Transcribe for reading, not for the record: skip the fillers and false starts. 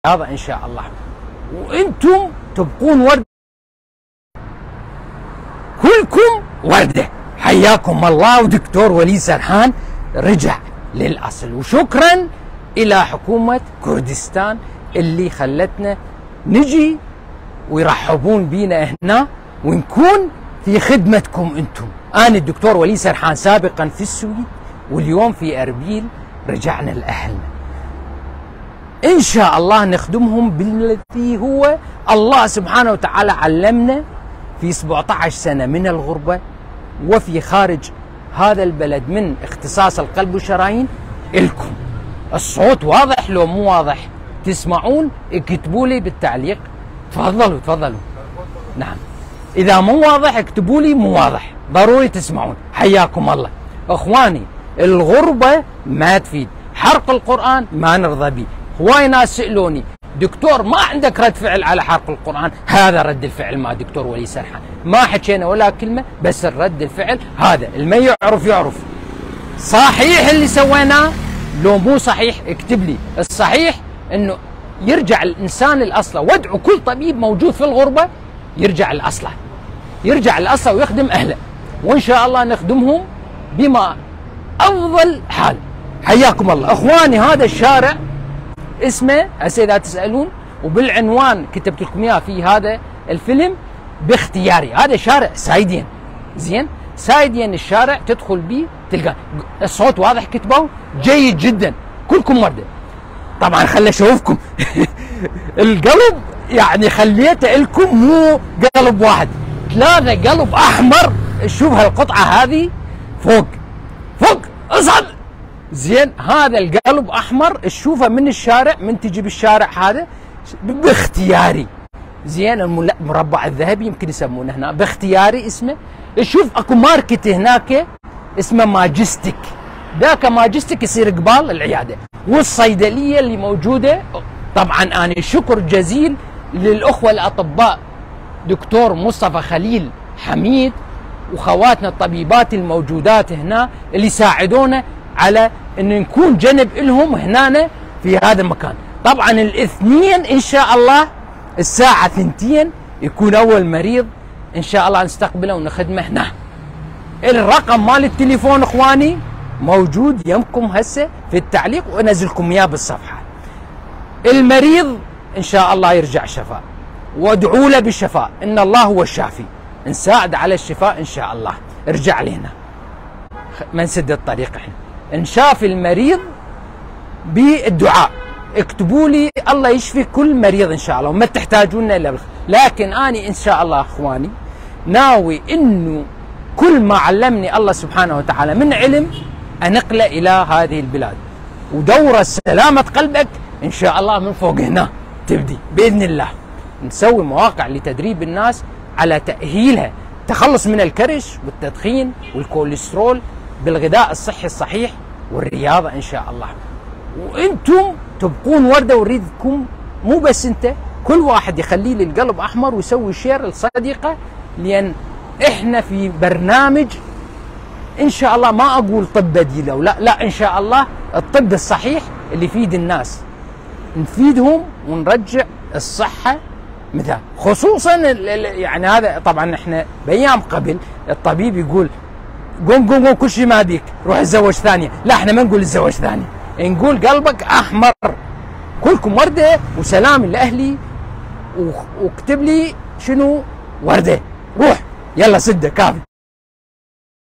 هذا ان شاء الله، وانتم تبقون ورده، كلكم ورده. حياكم الله. ودكتور وليد سرحان رجع للاصل، وشكرا الى حكومه كردستان اللي خلتنا نجي ويرحبون بينا هنا ونكون في خدمتكم انتم. انا الدكتور وليد سرحان سابقا في السويد واليوم في اربيل، رجعنا لاهلنا ان شاء الله نخدمهم بالذي هو الله سبحانه وتعالى علمنا في 17 سنه من الغربه وفي خارج هذا البلد من اختصاص القلب والشرايين. الكم الصوت واضح لو مو واضح تسمعون اكتبوا لي بالتعليق. تفضلوا تفضلوا. نعم، اذا مو واضح اكتبوا لي مو واضح، ضروري تسمعون. حياكم الله. اخواني، الغربه ما تفيد، حرق القران ما نرضى به. هواي ناس سالوني دكتور ما عندك رد فعل على حرق القرآن؟ هذا رد الفعل مع دكتور وليد سرحان، ما حكينا ولا كلمة، بس الرد الفعل هذا. اللي يعرف يعرف. صحيح اللي سويناه لو مو صحيح اكتب لي. الصحيح انه يرجع الانسان لاصله، وادعو كل طبيب موجود في الغربة يرجع لاصله، يرجع لاصله ويخدم اهله، وان شاء الله نخدمهم بما افضل حال. حياكم الله. اخواني، هذا الشارع اسمه هسه اذا تسالون، وبالعنوان كتبت لكم اياه في هذا الفيلم باختياري. هذا شارع سايدين، زين، سايدين الشارع تدخل بيه تلقى الصوت واضح، كتبوا جيد جدا، كلكم ورده. طبعا خلي اشوفكم القلب يعني خليته لكم مو قلب واحد، 3 قلب احمر. شوف هالقطعه هذه فوق فوق، اصعد. زين، هذا القلب احمر تشوفه من الشارع، من تجي بالشارع هذا باختياري. زين، المربع الذهبي يمكن يسمونه هنا باختياري اسمه. شوف اكو ماركت هناك اسمه ماجستيك، ذاك ماجستيك يصير قبال العياده، والصيدليه اللي موجوده. طبعا انا شكر جزيل للاخوه الاطباء دكتور مصطفى خليل حميد وخواتنا الطبيبات الموجودات هنا اللي ساعدونا على ان نكون جنب لهم هنا في هذا المكان. طبعا الاثنين ان شاء الله الساعه 2 يكون اول مريض ان شاء الله نستقبله ونخدمه هنا. الرقم مال التليفون اخواني موجود يمكم هسه في التعليق وانزلكم اياه بالصفحه. المريض ان شاء الله يرجع شفاء، وادعوا له بالشفاء، ان الله هو الشافي، نساعد على الشفاء ان شاء الله. ارجع لي هنا، ما نسد الطريق احنا. ان شاف المريض بالدعاء اكتبوا لي الله يشفي كل مريض ان شاء الله، وما تحتاجون الا لكن اني ان شاء الله اخواني ناوي انه كل ما علمني الله سبحانه وتعالى من علم انقله الى هذه البلاد، ودوره سلامه قلبك ان شاء الله من فوق هنا تبدي باذن الله. نسوي مواقع لتدريب الناس على تاهيلها، تخلص من الكرش والتدخين والكوليسترول بالغذاء الصحي الصحيح والرياضه ان شاء الله. وانتم تبقون ورده، ونريدكم مو بس انت، كل واحد يخلي لي القلب احمر ويسوي شير لصديقه، لان احنا في برنامج ان شاء الله ما اقول طب بديل او لا ان شاء الله الطب الصحيح اللي يفيد الناس، نفيدهم ونرجع الصحه مثال. خصوصا يعني هذا طبعا احنا بايام قبل الطبيب يقول قوم قوم قوم كل شيء ما بيك، روح اتزوج ثانيه، لا احنا ما نقول اتزوج ثانيه، نقول قلبك احمر. كلكم ورده، وسلام لاهلي، واكتب لي شنو ورده. روح يلا سده كافي.